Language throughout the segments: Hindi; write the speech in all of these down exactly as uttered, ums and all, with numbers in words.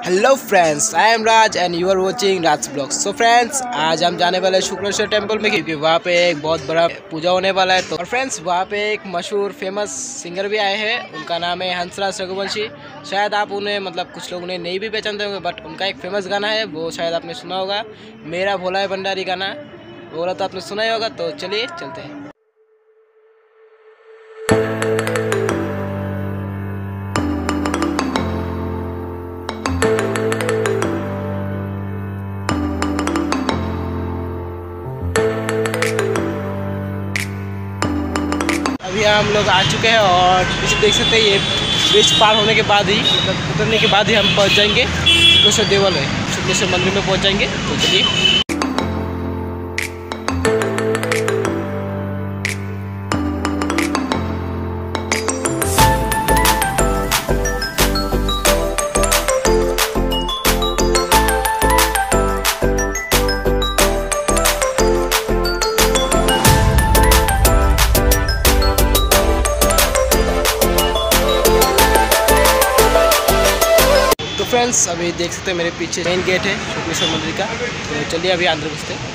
Hello friends, I am Raj and you are watching Raj vlogs. So friends, आज हम जाने वाले हैं शुक्रेश्वर टेम्पल में, क्योंकि वहाँ पे एक बहुत बड़ा पूजा होने वाला है। तो और फ्रेंड्स, वहाँ पे एक मशहूर फेमस सिंगर भी आए हैं। उनका नाम है हंसराज रघुवंशी। शायद आप उन्हें मतलब कुछ लोग उन्हें नहीं भी पहचानते होंगे, बट उनका एक फेमस गाना है, वो शायद आपने सुना होगा, मेरा भोला है bandari गाना। वो वाला तो आपने सुना ही होगा। तो चलिए चलते हैं। अभी हम लोग आ चुके हैं और पीछे देख सकते हैं, ये ब्रिज पार होने के बाद ही मतलब उतरने के बाद ही हम पहुंच जाएंगे शुक्रेश्वर देवालय शुक्रेश्वर मंदिर में पहुंच जाएंगे। तो चलिए। फ्रेंड्स, अभी देख सकते हैं मेरे पीछे मेन गेट है शुक्रेश्वर मंदिर का। तो चलिए अभी अंदर घुसते हैं।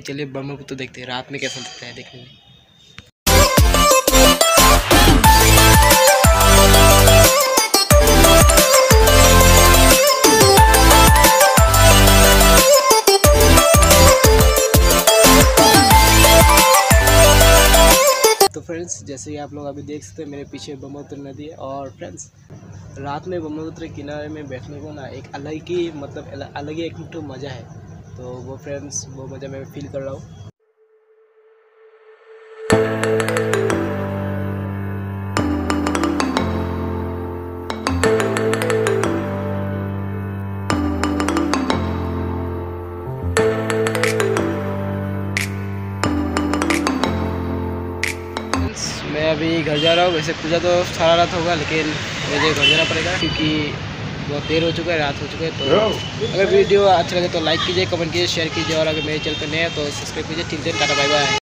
चलिए ब्रह्मपुत्र देखते हैं रात में कैसा लगता है देखने में। तो फ्रेंड्स जैसे कि आप लोग अभी देख सकते हैं मेरे पीछे ब्रह्मपुत्र नदी है। और फ्रेंड्स रात में ब्रह्मपुत्र किनारे में बैठने को ना एक अलग ही मतलब अलग ही एक तो मज़ा है। तो वो फ्रेंड्स वो मज़ा मैं फील कर रहा हूँ। मैं अभी घर जा रहा हूँ। वैसे पूजा तो सारा रात होगा लेकिन मुझे घर जाना पड़ेगा क्योंकि बहुत देर हो चुका है, रात हो चुका है। तो अगर वीडियो अच्छा लगे तो लाइक कीजिए, कमेंट कीजिए, शेयर कीजिए और अगर मेरे चैनल पर नए हैं तो सब्सक्राइब कीजिए। ठीक है, टाटा बाय बाय।